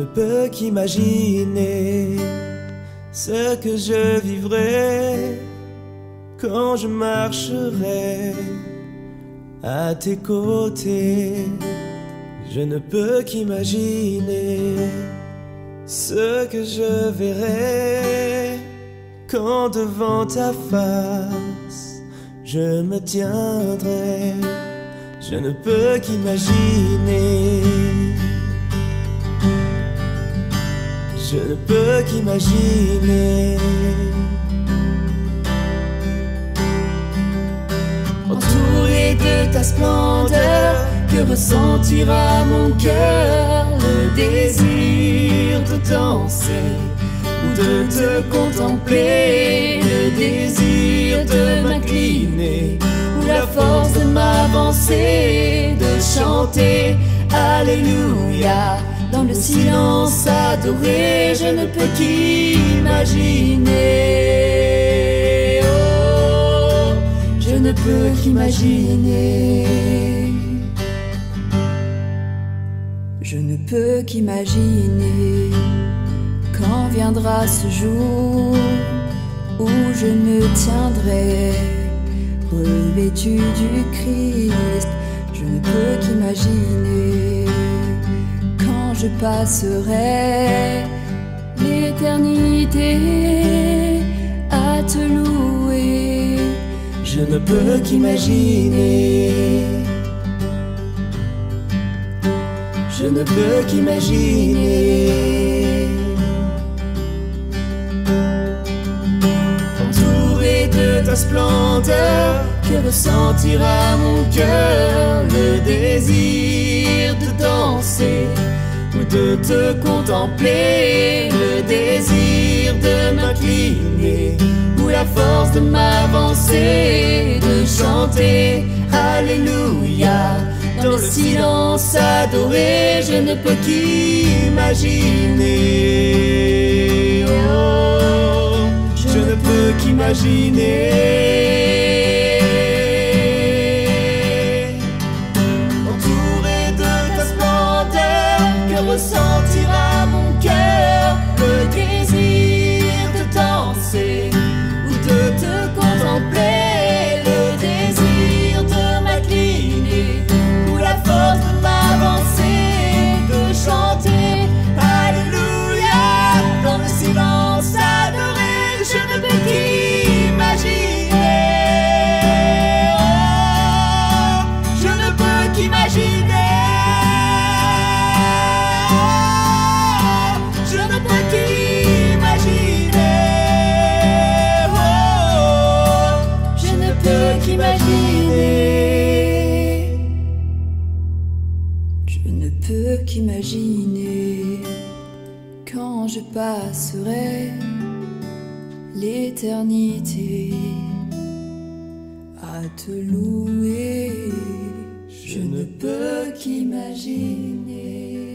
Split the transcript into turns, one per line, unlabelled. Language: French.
ne peux qu'imaginer ce que je vivrai quand je marcherai à tes côtés. Je ne peux qu'imaginer ce que je verrai quand devant ta face je me tiendrai. Je ne peux qu'imaginer. Je ne peux qu'imaginer.
Entouré de ta splendeur, que ressentira mon cœur? Le désir de danser ou de te contempler, le désir de m'incliner ou la force de m'avancer, de chanter Alléluia dans le silence adoré. Je ne peux qu'imaginer, oh, je ne peux qu'imaginer. Je ne peux qu'imaginer quand viendra ce jour où je me tiendrai revêtu du Christ. Je ne peux qu'imaginer quand je passerai l'éternité à te louer.
Je ne peux qu'imaginer. Je ne peux qu'imaginer.
Entouré de ta splendeur, que ressentira mon cœur? Le désir de danser ou de te contempler, le désir de m'incliner ou la force de m'avancer, de chanter Alléluia dans le silence adoré. Je ne peux qu'imaginer, oh, je ne peux qu'imaginer. Entouré de ta splendeur, que ressentira mon cœur? Le désir de danser ou de te contempler, le désir de m'incliner ou la force de m'avancer, de chanter Alléluia dans le silence adoré. Je ne peux qu'imaginer, oh, je ne peux qu'imaginer, oh, je ne peux qu'imaginer, oh, je ne peux qu'imaginer. Je ne peux qu'imaginer quand je passerai l'éternité à te louer. Je ne peux qu'imaginer.